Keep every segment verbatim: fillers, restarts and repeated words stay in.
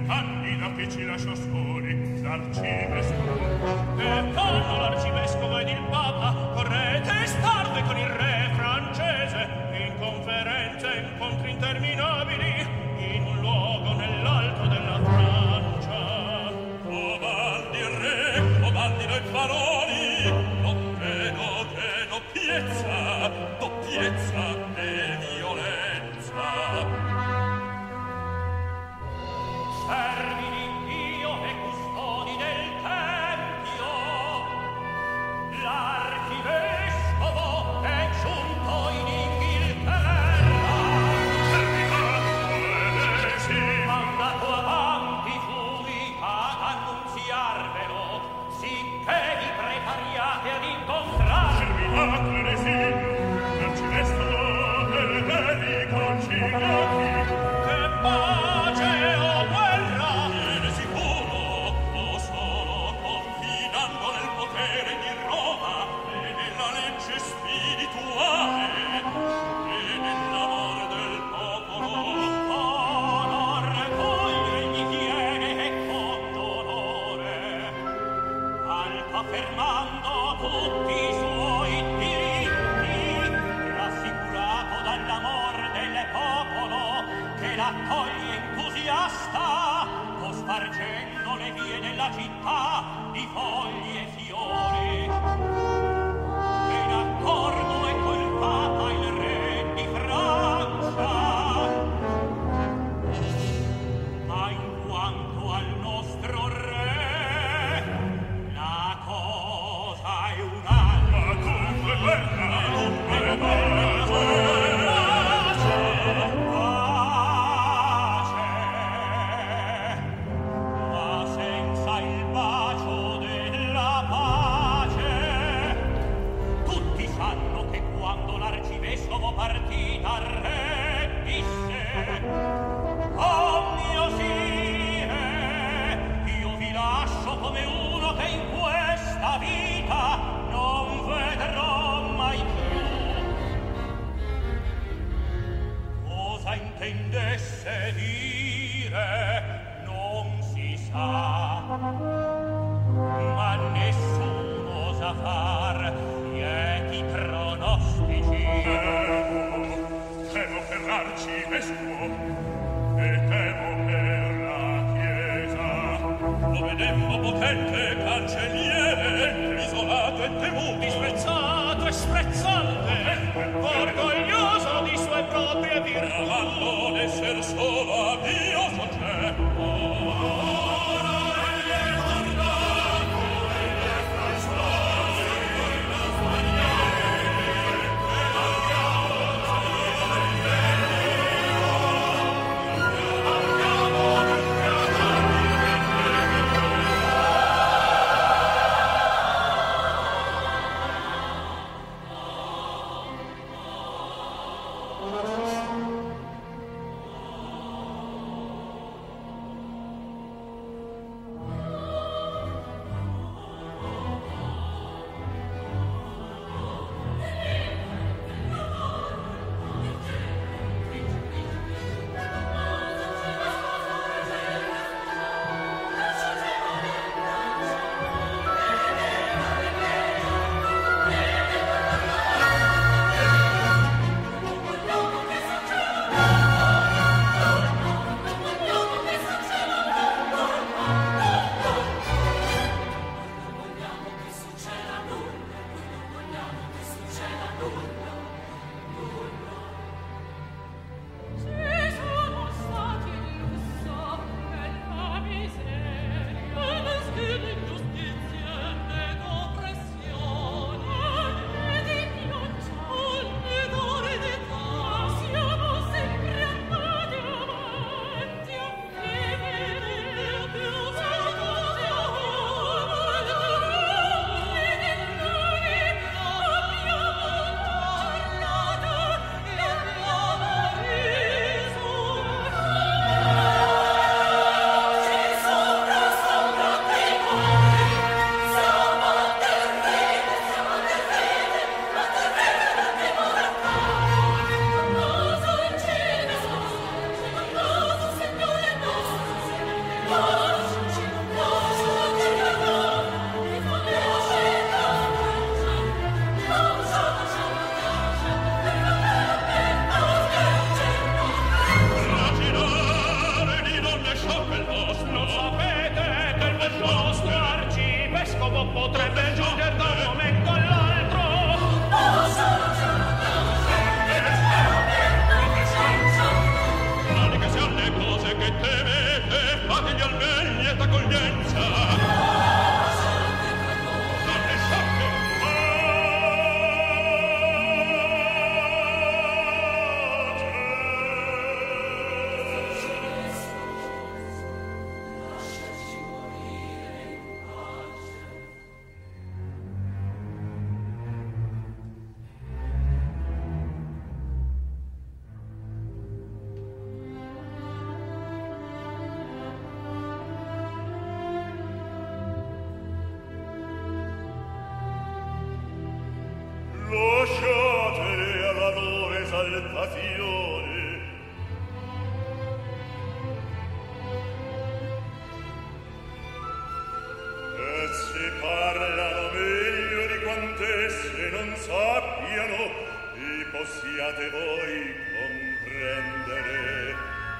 candida che ci lasciò soli l'arcivescovo. E quando l'arcivescovo ed il papa correte e starve con il re francese in conferenze e incontri interminabili in un luogo o nell'altro della Francia. O baldi il re, o baldino i baroni, non vedo che doppiezza, doppiezza e violenza. Servi di Dio e custodi del Tempio, l'arcivescovo è giunto in Inghilterra. Servivato mandato avanti fui ad annunziarvelo, sicché vi prepariate ad incontrare. Servivato l'esilio, l'arcivescovo e i conciliati. Che pace o guerra! Viene sicuro, o solo confidando nel potere di Roma e nella legge spirituale e nell'amor del popolo. Onor coglie gli viene e con dolore, alto affermando tutti i suoi diritti, rassicurato dall'amor del popolo che l'accoglie entusiasta, o spargendo le vie della città di foglie e fiori. E in accordo è col papa il re di Francia, ma in quanto al nostro re la cosa è un'altra. Ma dunque guerra, dunque pace, ma senza il bacio della pace. Tutti sanno che quando l'arcivescovo partì dal re disse: oh mio sire, io vi lascio come uno che in questa vita non vedrò mai più. Cosa intendesse dire non si sa, ma nessuno osa far lieti pronostici. Temo, temo per l'arcivescovo e temo per la Chiesa. Lo vedemmo potente cancelliere, isolato e temuto, disprezzato e sprezzante, orgoglioso di sue proprie virtù, ma non esser solo a Dio soggetto. potrebbe giungere da un momento all'altro. No, sono Mani che siano le cose che temete, fategli al meglio lieta accoglienza. Non ne sapete. Lasciatele alla loro esaltazione. Essi parlano meglio di quant'esse non sappiano, e possiate voi comprendere.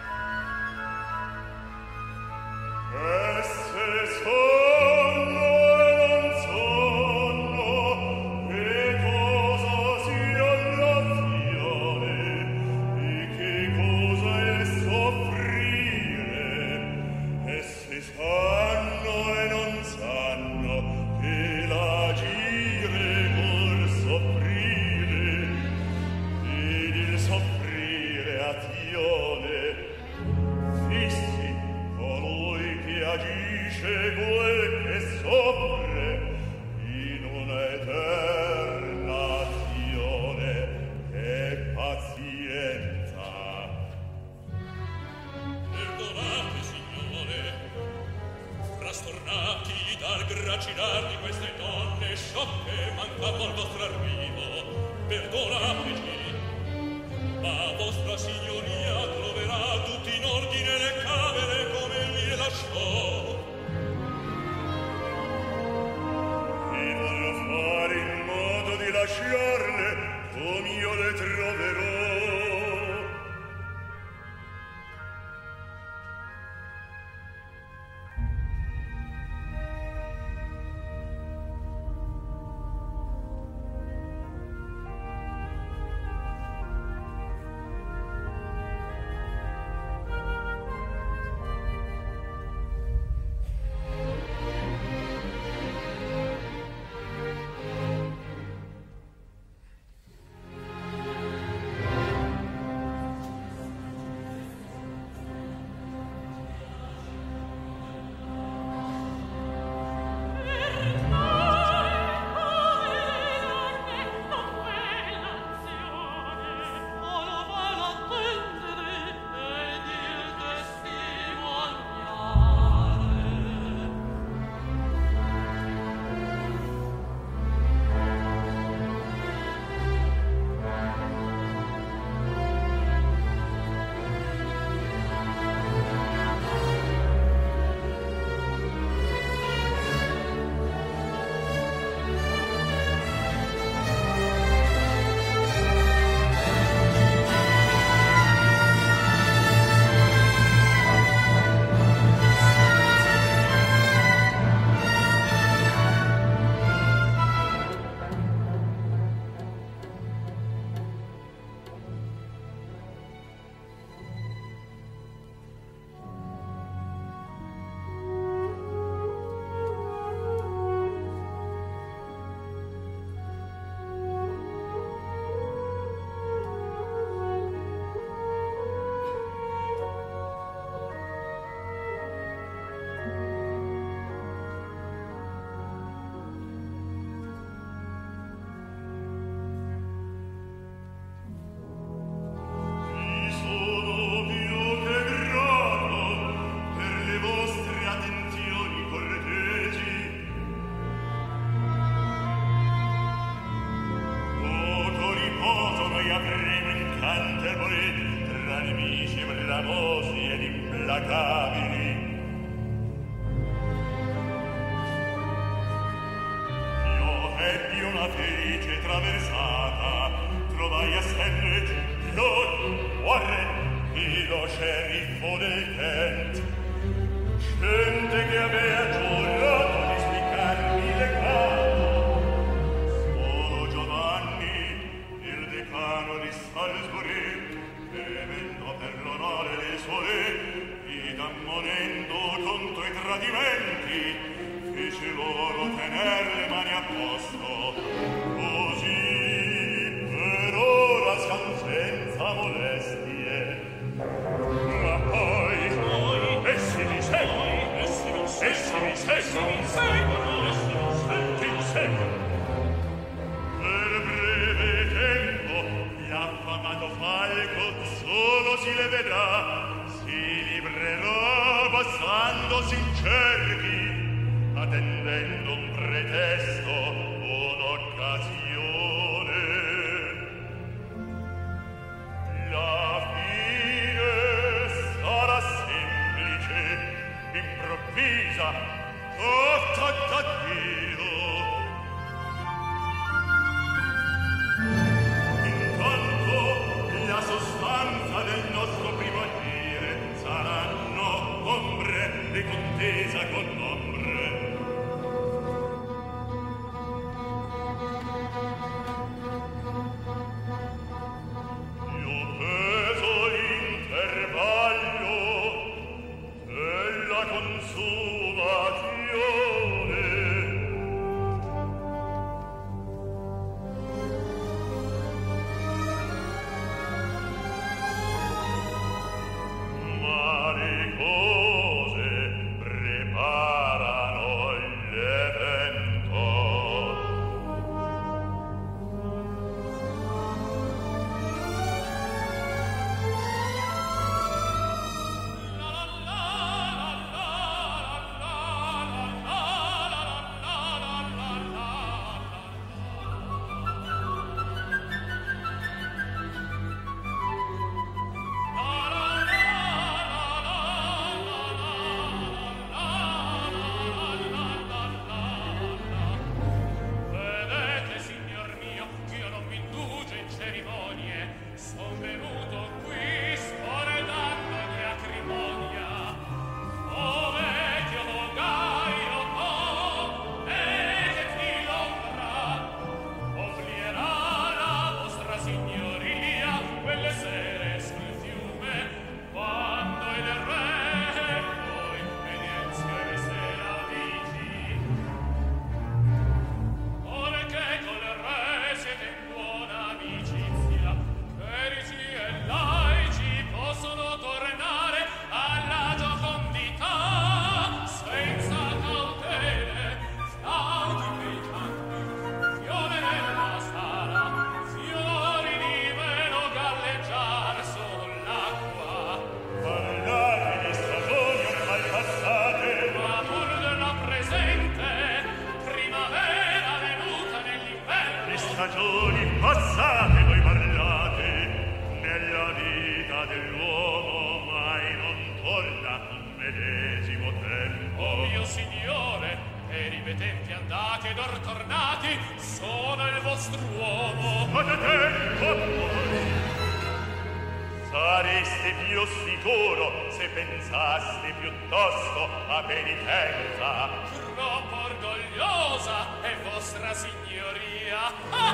Esse sono e non sono, e cosa sia l'azione, e che cosa è soffrire. Esse sanno e non sanno che l'agire vuol soffrire, ed il soffrire azione. Fissi colui che agisce vuol che soffre in una eterna azione e pazienza. Perdonate, signore, frastornati dal gracilar di queste donne sciocche mancando al vostro arrivo. Perdonateci, ma vostra signoria troverà tutti in ordine le camere come egli le lasciò. E vorrò fare in modo di lasciarle come io le troverò. bramosi ed implacabili. Io ebbi una felice traversata, trovai a Sandwich, Lord Warren, e lo sceriffo del Kent, gente che avea giurato di spiccarmi le carte. tradimenti, fece loro tener le mani a posto, così per ora siam senza molestie. Ma poi, poi essi mi seguono, essi mi seguono, essi mi seguono, essi mi seguono, ti seguono. Per breve tempo l'affamato falco solo si le vedrà, si librerà passandosi in cerchi, attendendo un pretesto o un'occasione. La fine sarà semplice, improvvisa, tutta da Dio. Intanto la sostanza del nostro primo agire saranno ombre di contesa con ombre. Io peso l'intervallo della consumazione. Ma le cose preparano l'evento. Vedete, signor mio, ch'io non mi indugio in cerimonie. Son venuto qui sporedando di acrimonia. O vecchio, o gaio, o e che filondra, oblierà la vostra signoria quelle sere sul fiume, quando il re voi Venezia e sera vigi. Ora che col re siete in buona amicizia, clerici e laici possono tornare alla giocondità senza cautele, flauti per i canti, fiole nella sala, fiori di velo galleggiar sull'acqua. Parlare di stagioni ormai passate, Ma pur della presente primavera venuta nell'inverno, di stagioni passate voi parlate, nella vita dell'uomo mai non torna un medesimo tempo. o mio signore, per i bei tempi andati ed or tornati, sono il vostro uomo. Fate tempo a voi. Sareste più sicuro se pensaste piuttosto a penitenza. Troppo orgogliosa è vostra signoria.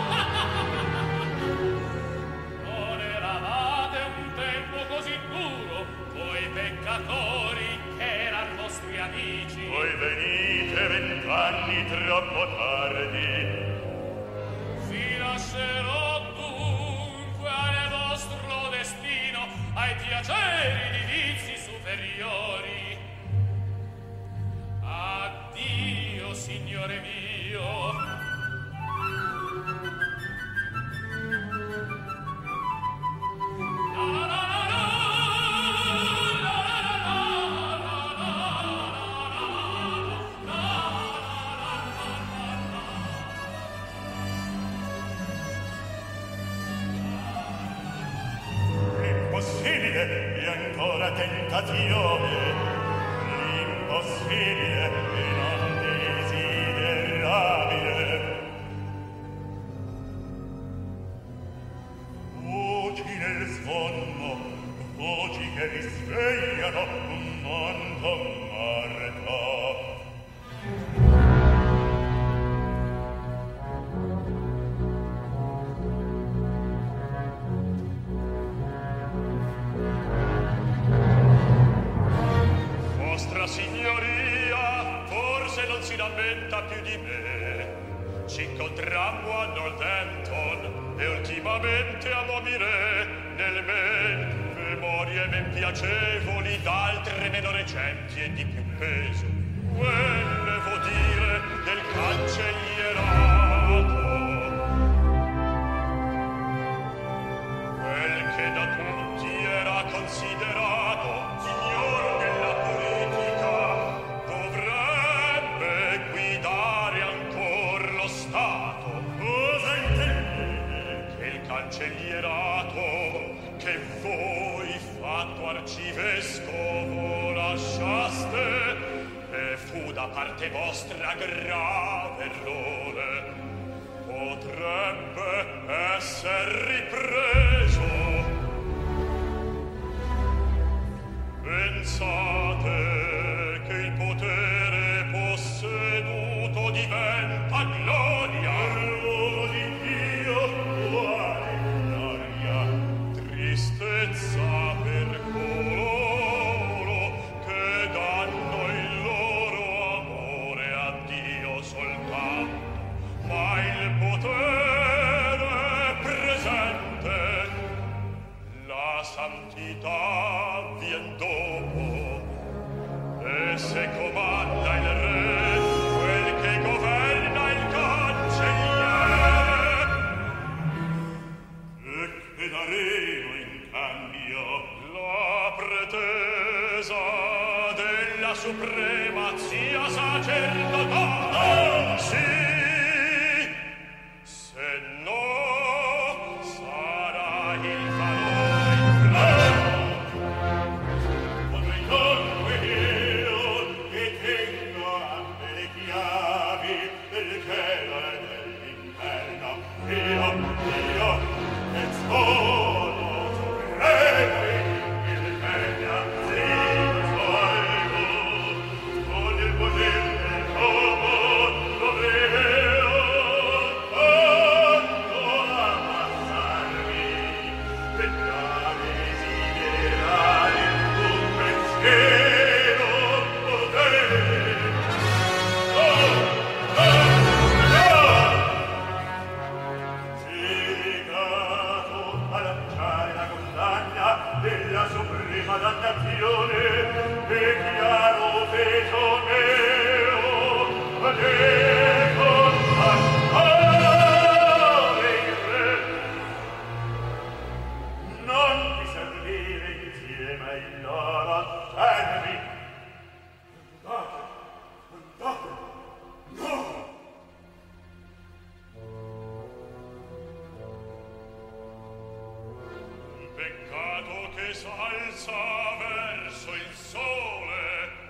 Non eravate un tempo così duro, voi peccatori che eran vostri amici. Voi venite vent'anni troppo tardi. Vi lascerò dunque al vostro destino, ai piaceri di vizi superiori. Addio, signore mio. La la la la la, la la la la la la. L'impossibile è ancora tentazione. L'impossibile è non desiderabile. Voci nel sonno, voci che risvegliano un mondo morto. Vostra signoria non si lamenta più di me. Ci incontrammo a Northampton e ultimamente a Mobile, nel men memorie ben piacevoli d'altre meno recenti e di più peso. Volevo dire del cancellierato, quel che da tutti era considerato signor della politica, dovrebbe guidare ancor lo Stato. Cosa intende? Che il cancellierato che voi fatto arcivescovo lasciaste e fu da parte vostra grave errore, potrebbe esser ripreso. Pensate che il potere posseduto diventa gloria. L'uomo di Dio, quale gloria? Tristezza per coloro che danno il loro amore a Dio soltanto, ma il potere presente, la santità vien dopo, e se comanda il re quel che governa il cancelliere. E che daremo in cambio? La pretesa della supremazia sacerdotale. Sì, se no sarà il valore infranto. Potrei dunque io che tengo ampie le chiavi del cielo e dell'inferno, io, io, che sono supremo in Ilvenia, sì, salvo, con il potere del uomo dovreo tanto ammassarmi, per da desiderare un pensiero potere. Oh, oh, oh! Delegato a lanciare la condanna della suprema dannazione, e chiaro peso meo, e condanare il re. Non ti servire insieme ai loro servi. Andate, andate, no! Peccato che s'alza verso il sole,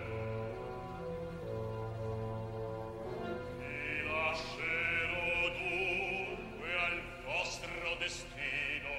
vi lascerò dunque al vostro destino.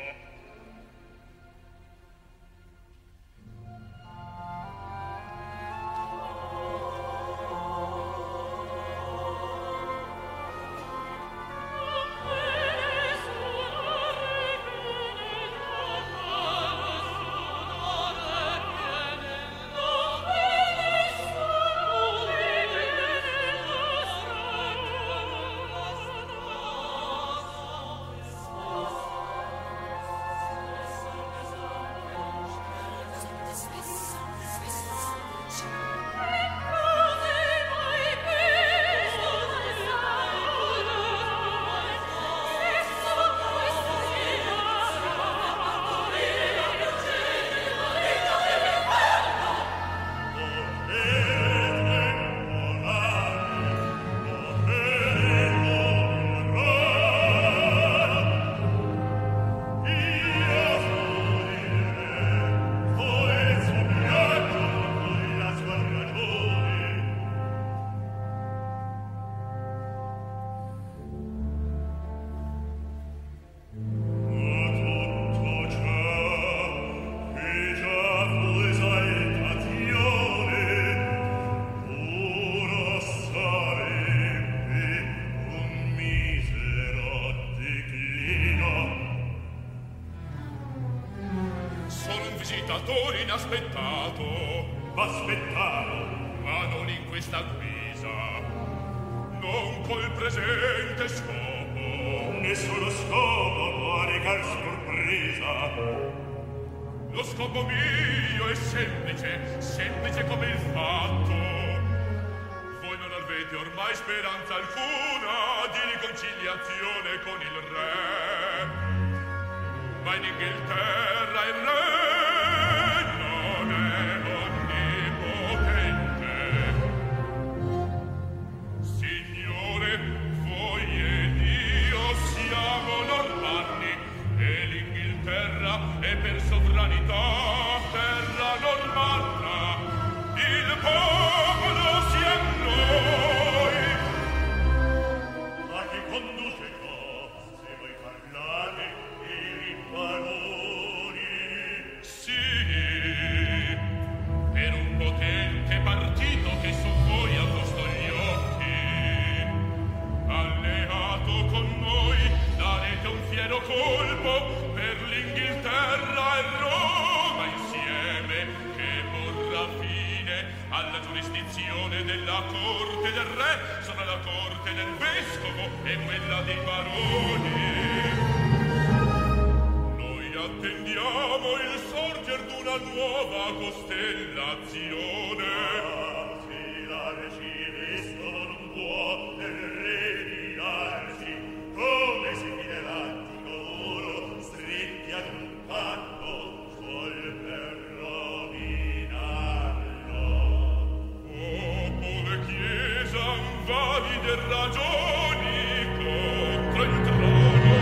visitatore inaspettato. Aspettavo, ma non in questa guisa. col presente scopo. Nessuno scopo può recar sorpresa. Lo scopo mio è semplice, semplice come il fatto. Voi non avete ormai speranza alcuna di riconciliazione con il re. Ma in Inghilterra il re non è onnipotente. Signore, voi ed io siamo normanni e l'Inghilterra è per sovranità terra normanna. Il popolo siamo noi. Ma che conduce qua, se voi parlate i baroni? Sì, per un potente partito che su voi ha posto gli occhi. Alleato con noi darete un fiero colpo per l'Inghilterra e Roma insieme, che porrà fine alla giurisdizione della corte del re, sono la corte del vescovo e quella dei baroni. Noi attendiamo il sorger d'una nuova costellazione. Ah, se l'arcivescovo non può retirarsi, come si fideranno loro stretti ad un patto sol per rovinarlo? Popolo e chiesa valide ragioni contro il trono.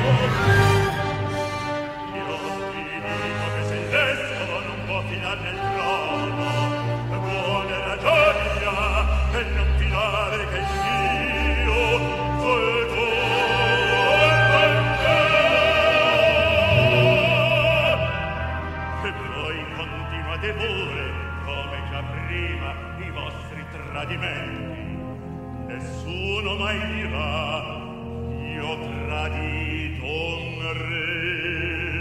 Io ti dico che se il vescovo non può fidare nel trono, buone ragioni ha per non fidare che il Dio soltanto. E voi continuate pure, come già prima, i vostri tradimenti. Nessuno mai dirà, io ho tradito un re.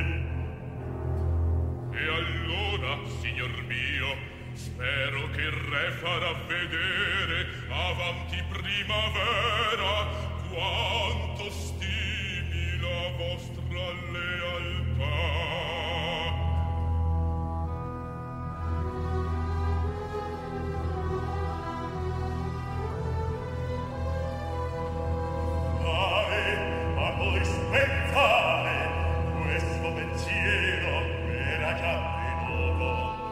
E allora, signor mio, spero che il re farà vedere avanti primavera quanto stimi la vostra lealtà. Ma poi spezzare questo pensiero era già venuto.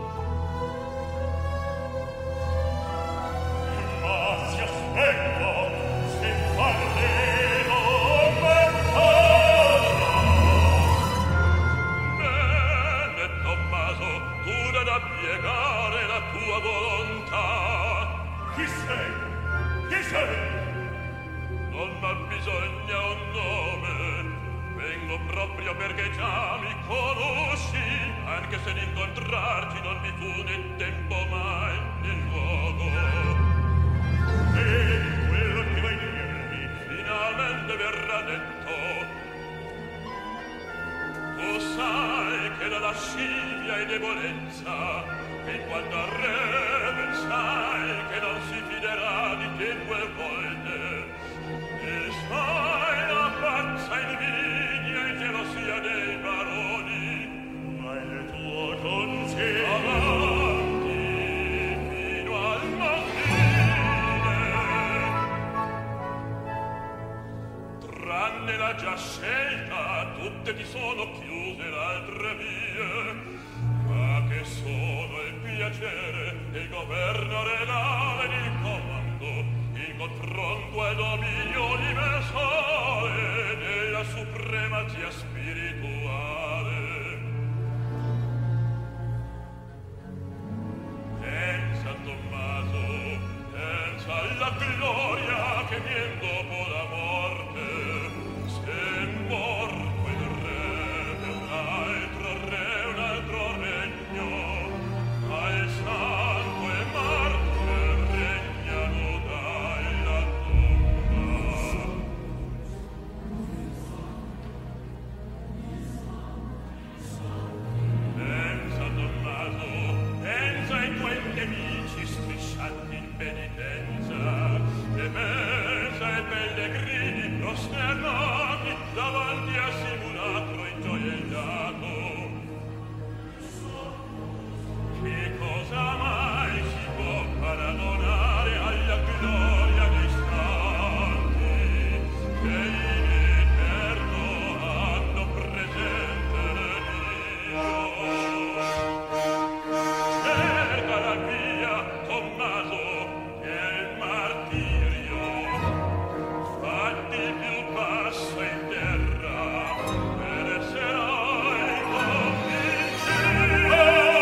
Ma si aspetto se faremo pensare. Bene, Tommaso, tu da piegare la tua volontà. Chi sei? Chi sei? Non m'ha bisogno un nome, vengo proprio perché già mi conosci, anche se d'incontrarti non mi fu né tempo mai né luogo. E quello che vuoi dirmi finalmente verrà detto. Tu sai che la lascivia è debolezza, e quando al re ben sai che non si fiderà di te due volte. E sai la pazza invidia e gelosia dei baroni, ma il tuo consiglio avanti fino al mattino. Tranne la già scelta, tutte ti sono chiuse l'altre vie, ma che sono il piacere, il governo regale ed il comando, il confronto e dominio universale della supremazia spirituale. Pensa, Tommaso, pensa alla gloria che vien dopo la morte. Se morto il re, un altro re, un altro regno, al santo e marte regnano dalla tomba. Pensa, Tommaso, pensa ai tuoi nemici striscianti in penitenza, e pensa ai belle pellegrini prosternati davanti al simulacro ingioiellato. Che cosa mai si può paragonare alla gloria dei santi che in eterno hanno presente Dio? Cerca la via, Tommaso, che il martirio fatti il più basso in terra per esserai convincito.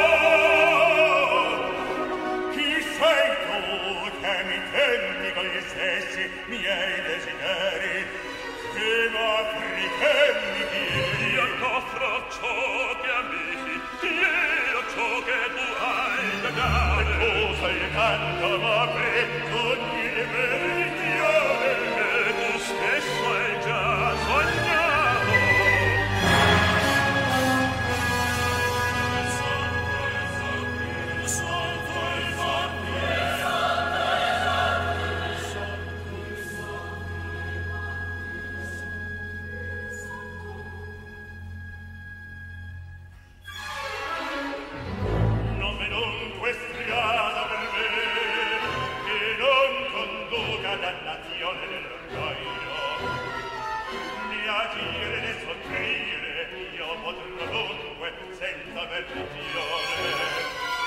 Chi sei tu che mi tendi con gli stessi miei desideri? Che m'offri, che mi chiedi? Io t'offro ciò che amici, io ciò che tu hai da dare. Tu sei tanto m'offri, tu mi meriti, E tu stesso hai già sognato. non me dunque strada per me, che non conduca dannazione nell'orgoglio, né agire né soffrire, io potrò dunque senza perdizione.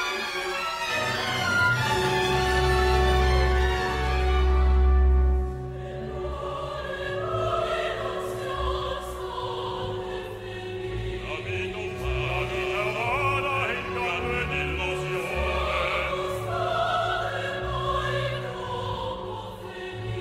Amico umano, vana inganno ed illusione.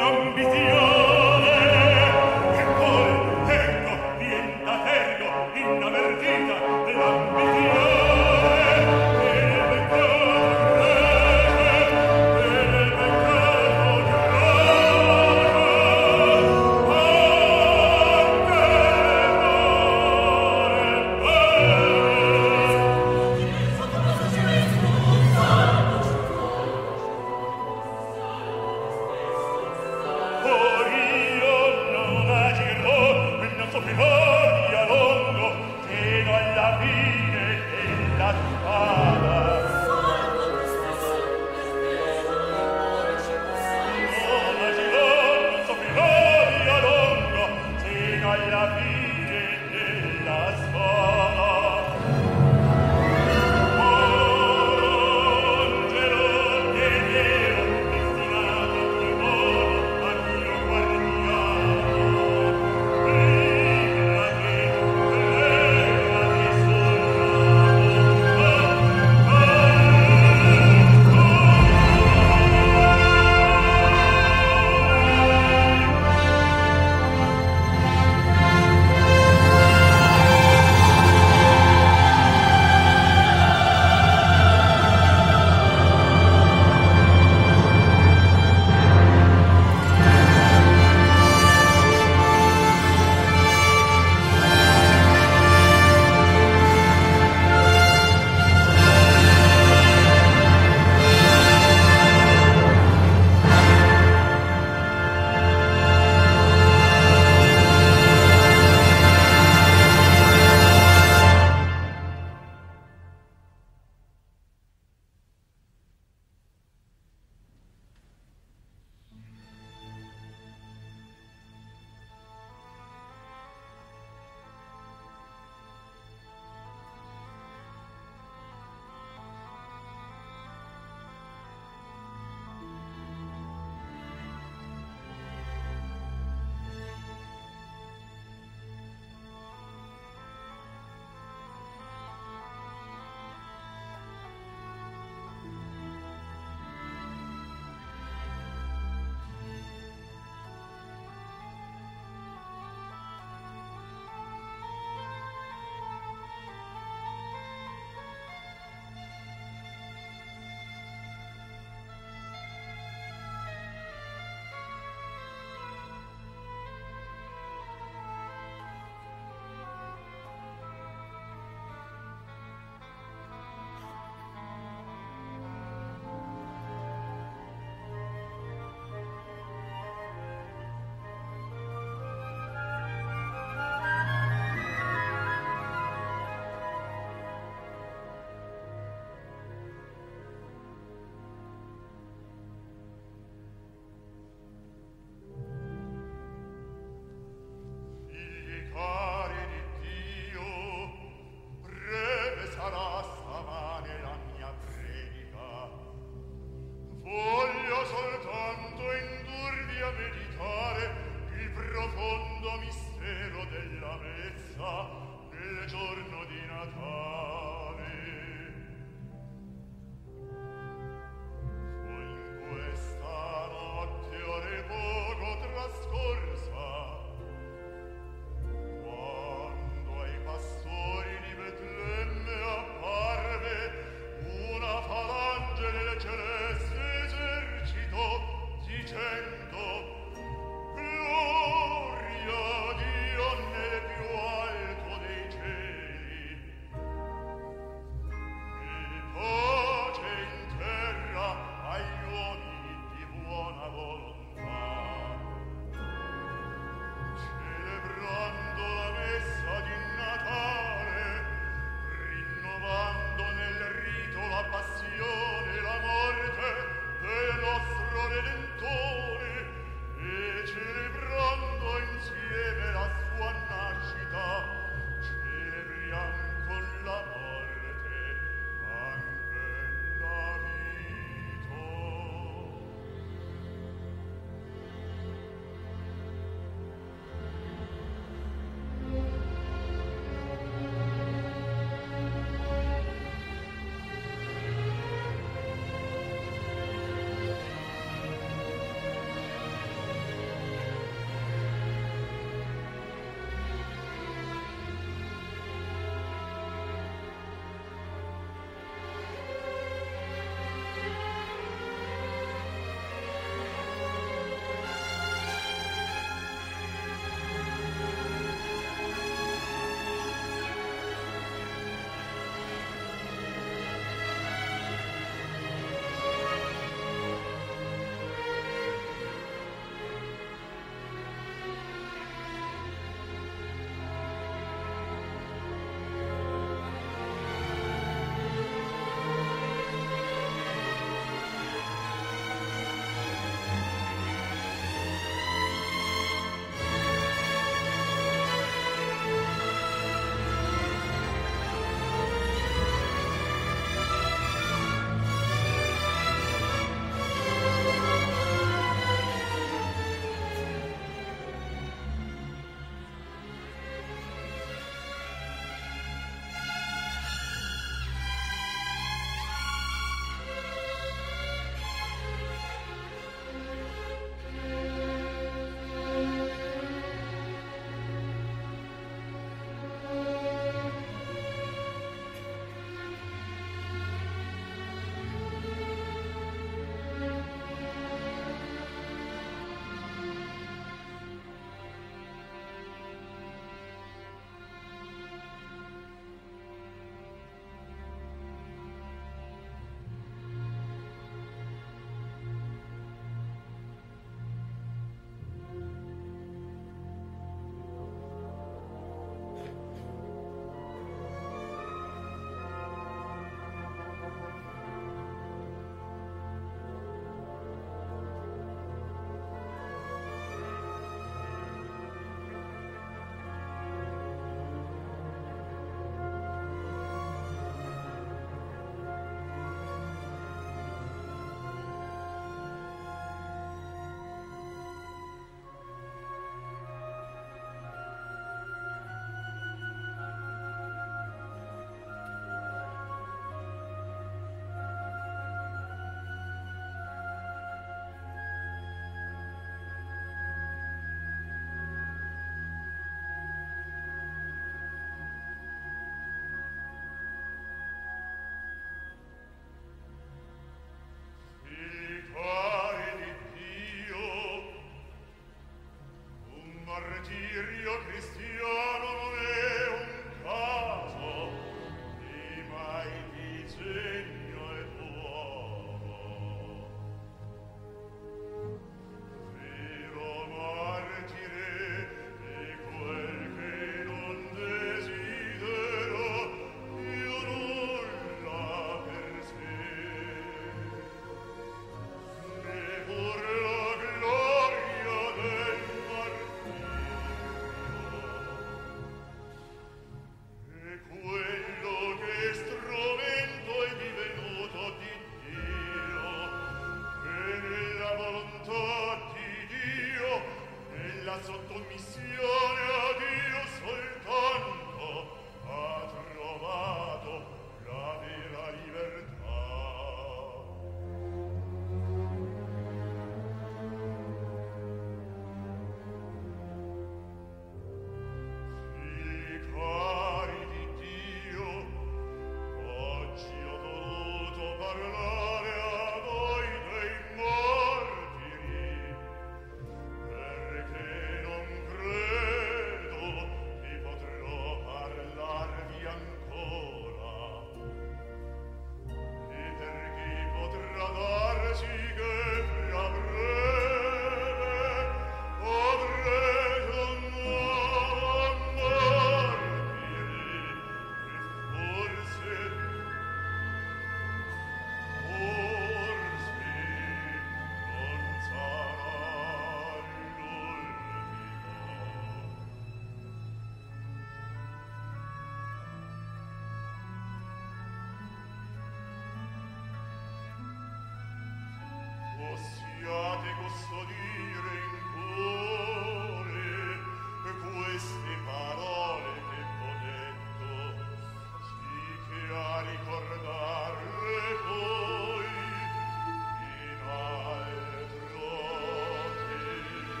Possiate custodire in cuore queste parole che t'ho detto, sì che a ricordarle poi in altro tempo.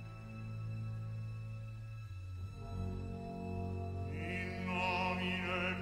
In nomine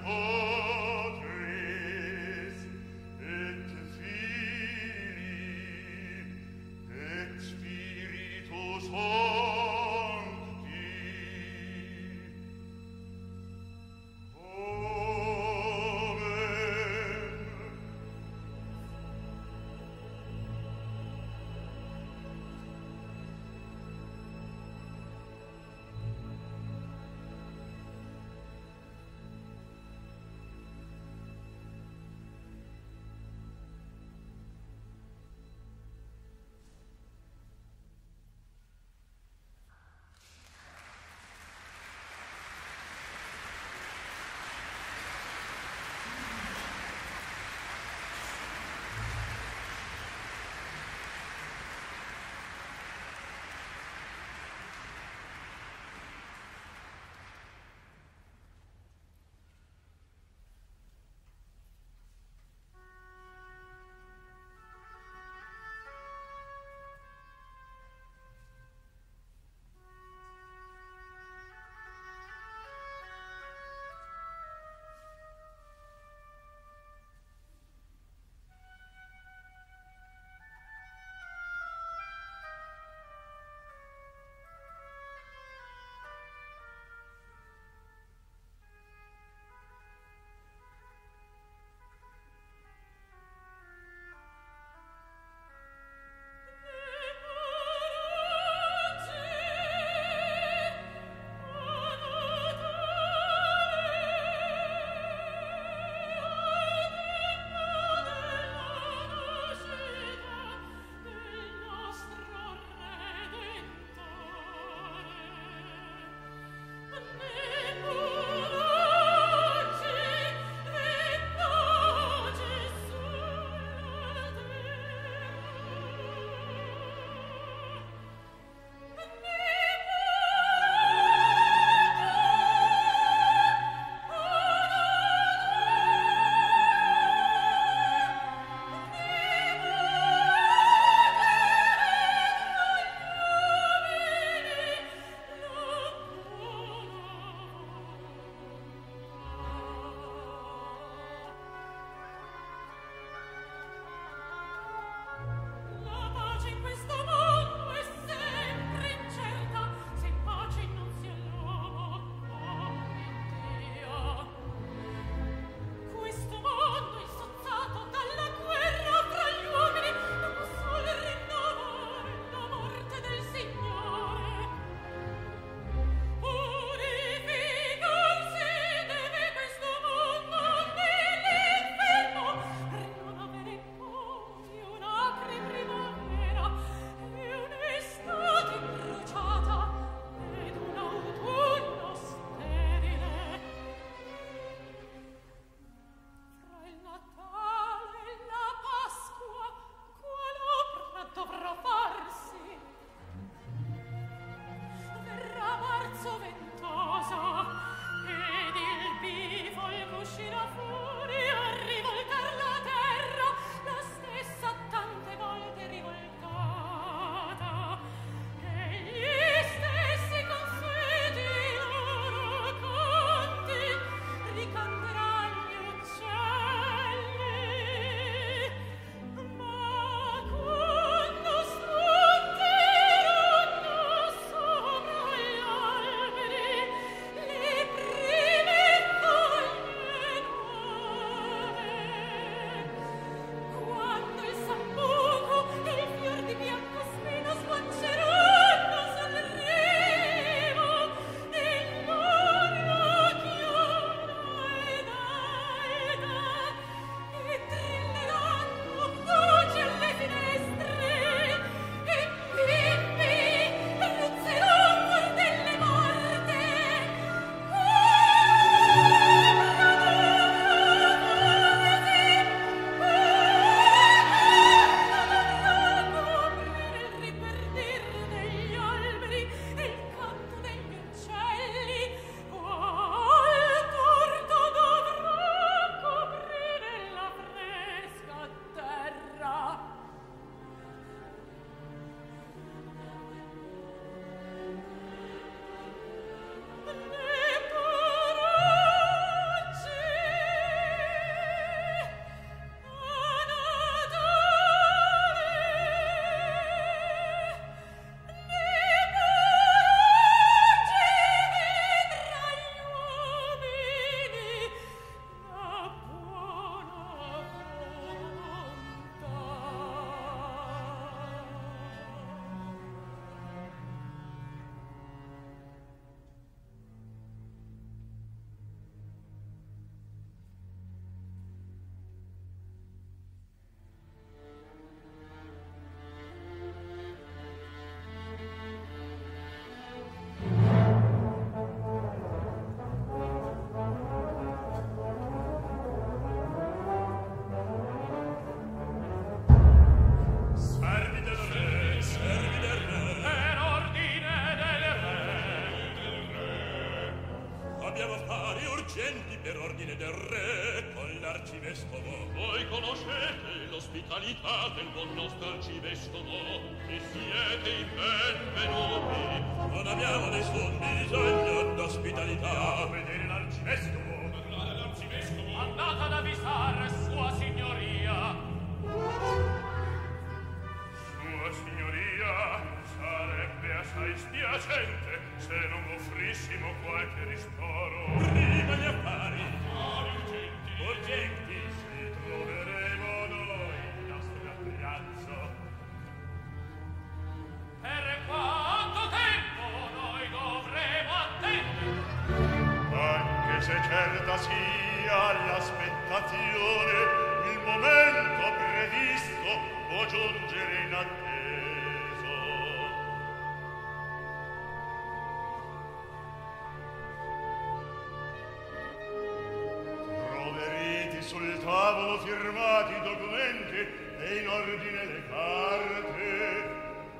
abbiamo affari urgenti per ordine del re con l'arcivescovo. Voi conoscete l'ospitalità del buon nostro arcivescovo e siete i benvenuti. Non abbiamo nessun bisogno d'ospitalità. A vedere l'arcivescovo. Parlare l'arcivescovo. Andate ad avvisare sua signoria. Sua signoria, sarebbe assai spiacente se non offrissimo qualche ristoro. Prima gli affari. Affari urgenti. Urgenti. Si troveremo noi il nostro pranzo. Per quanto tempo noi dovremo attendere? Anche se certa sia l'aspettazione, il momento previsto può giungere inatteso. Troverete sul tavolo firmati i documenti e in ordine le carte.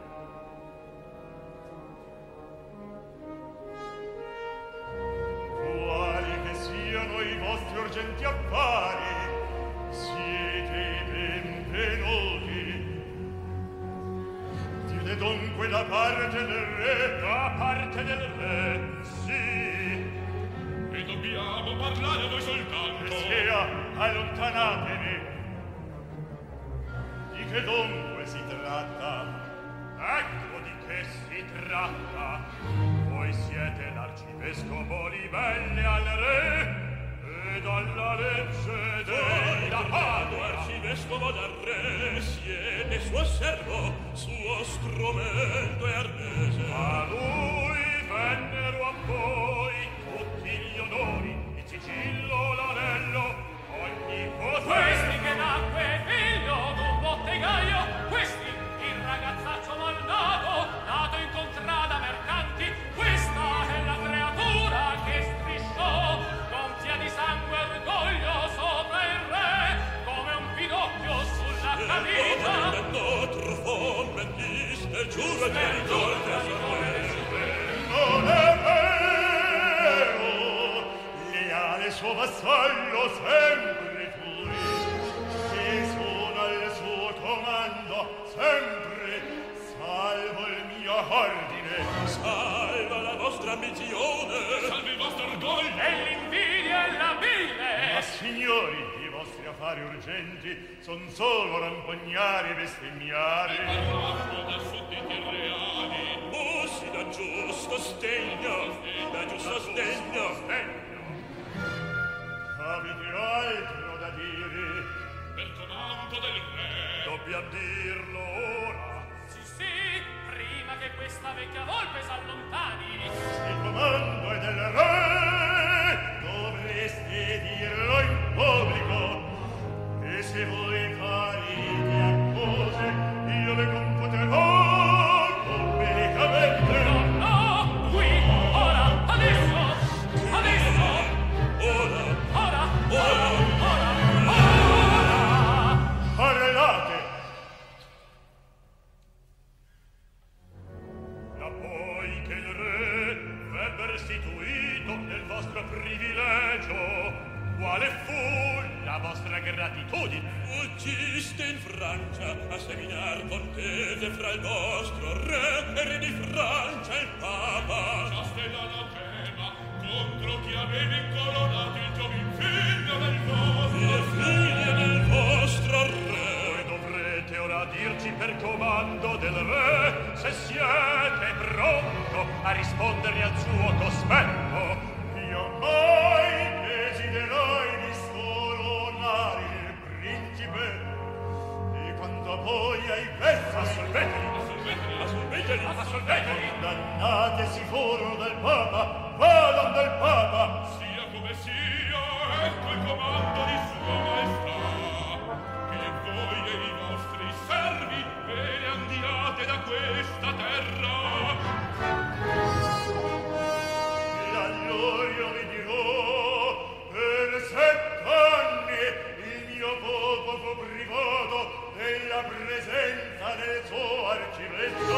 Quali che siano i vostri urgenti affari, siete benvenuti. Siete dunque da parte del re? Da parte del re, sì. E dobbiamo parlare a voi soltanto. Che sia, allontanatevi. Di che dunque si tratta? Ecco di che si tratta. Voi siete l'arcivescovo Libelle al re ed alla legge della Padua. Arcivescovo del re, siete suo servo, suo strumento e arnese. A lui vennero a voi tutti gli onori, il sigillo, l'anello, ogni potere. Questi che nacque figlio d'un bottegaio, questi il ragazzaccio malnato, nato in contrada mercanti, questa è la creatura che strisciò, gonfia di sangue e orgoglio sopra il re, come un pinocchio sulla camicia. Notre fond mentiste, giuro di ritorno a non è vero, leale suo vassallo sempre fui, e sono al suo comando sempre, salvo il mio ordine, salva la vostra ambizione, Salvi il vostro orgoglio e l'invidia e la bile. ma signori, i vostri affari urgenti son solo rampognari e bestemmiari. Parlando da sudditi reali. Bussi da giusto stegno, da giusto stegno. Avete altro da dire? Per comando del re. Dobbiam dirlo ora. Sì, sì, prima che questa vecchia volpe s'allontani. Il comando è del re, dovreste dirlo in pubblico. E se voi farete accuse, io le computerò pubblicamente. No, no, qui, ora, adesso, adesso, Ora, ora, ora, ora, ora. parlate. Da poi che il re v'ebbe restituito nel vostro privilegio, quale fu la vostra gratitudine? Fuggiste in Francia a seminar contese fra il vostro re e re di Francia il Papa. Castella l'anatema contro chi aveva incoronato il giovin figlio del vostro Il figlio del vostro re. Voi dovrete ora dirci per comando del re se siete pronto a rispondere al suo cospetto. Io mai desiderai di scoronare il principe, e quando poi ai pezzi assolveteli, assolveteli, assolveteli, dannatesi furono del Papa, vadon del Papa. sia come sia, ecco il comando di sua maestà, che voi e i vostri servi ve ne andiate da questa terra. E allora io vi dirò, per sett'anni il mio popolo fu privato della presenza del suo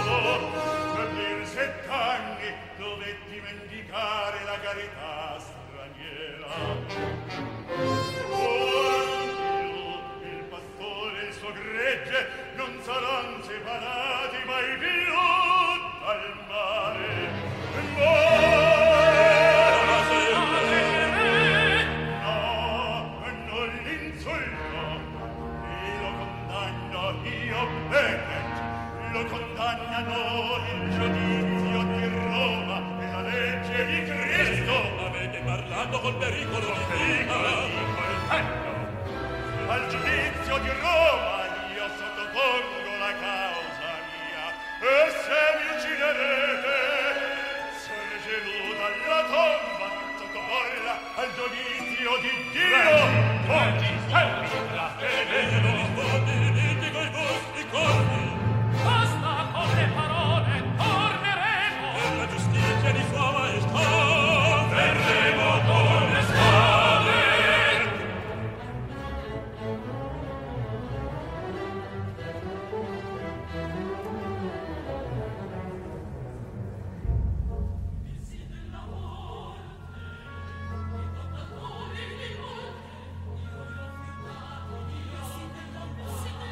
arcivescovo, e per sett'anni dovetti mendicare la carità Sì.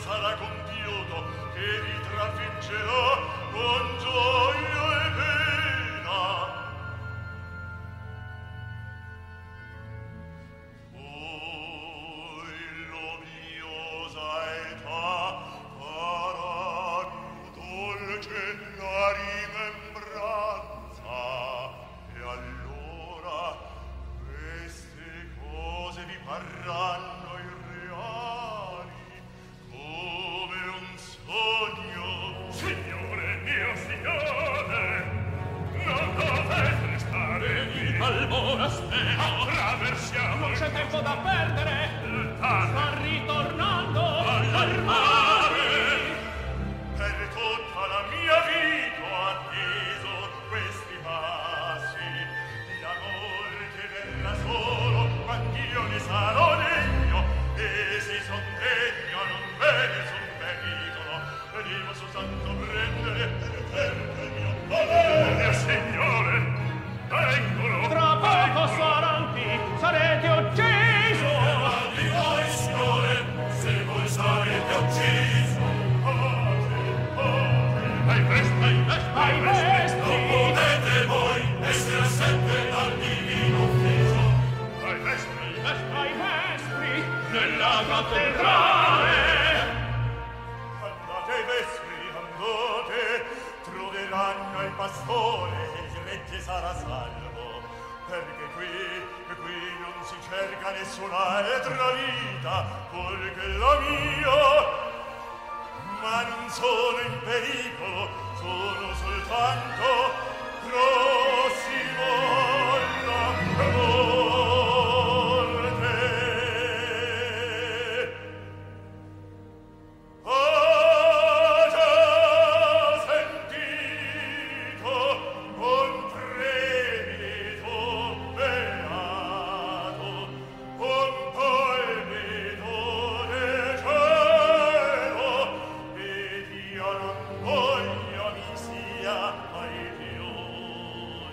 sarà compiuto, che vi trafiggerà con gioia e pena. Poi l'obliosa età farà più dolce la rimembranza, e allora queste cose vi parranno irreali, come un sogno. Signore mio, signore, non dovete restare lì al monastero. Attraversiamo. Non c'è tempo da perdere. Sta ritornando al mare. Per tutta la mia vita ho atteso questi passi. L'amor che verrà solo quand'io ne sarò degno, e se son degno non vede sul pericolo. Devo soltanto prendere perché il mio volere. Signore, vengono. Tra poco saranti, sarete ucciso. Di voi, signore, se voi sarete ucciso. Ai vesti, ai vesti, Ai vesti. Non potete voi essere sempre dal divino ufficio. ai vesti, ai vesti, Ai vespri, nella cattedrale. Andate ai vespri, andate, troveranno il pastore e il regge sarà salvo, perché qui, qui non si cerca nessun'altra vita, poiché la mia, ma non sono in pericolo, sono soltanto prossimo alla morte. Ho già sentito un tremito beato, un palpito del cielo, ed io non voglio mi sia mai più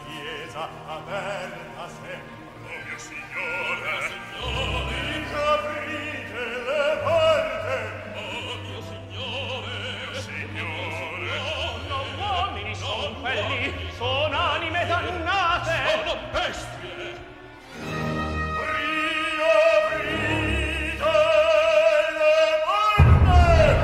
chiesa aperta sempre. Oh mio signore, Signore, aprite le porte. oh mio signore, mio signore, Non uomini son quelli, son anime dannate. sono bestie. Riaprite le porte.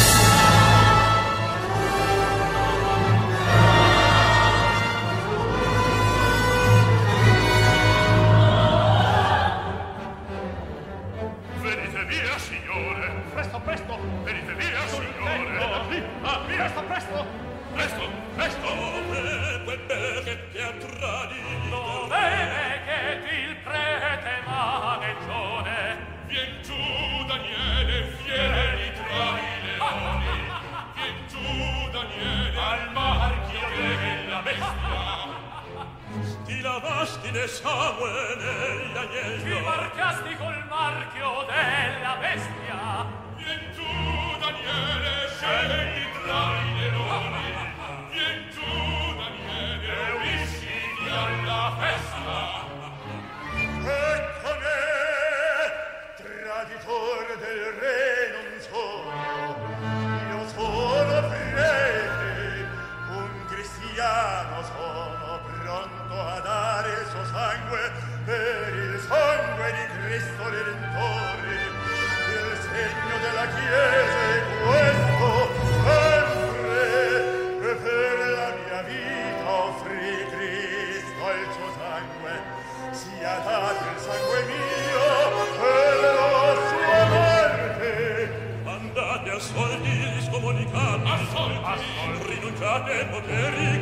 Venite via, signore. Presto, presto. Venite via, signore. tetto. Qui, ah, via. Presto, presto. Presto, presto. Dove quel bel che ha tradito? Dov'è che il prete maneggione? Vien giù, Daniele, vieni tra i leoni. Vien giù, Daniele, al marchio della bestia. Ti lavasti nel sangue negli agnelli. Ti marchiasti col marchio della bestia. Vien giù, Daniele, scendi tra i leoni. Vien giù, Daniele, e unisciti alla festa. Ecco me, traditore del re non sono, io sono prete, un cristiano sono, pronto a dare il suo sangue per il sangue di Cristo Redentore. Il segno della Chiesa è questo sempre, e per la mia vita offrì Cristo il suo sangue. Sia dato il sangue mio per la sua morte. Andate a soldi, scomunicate, a soldi, rinunciate ai poteri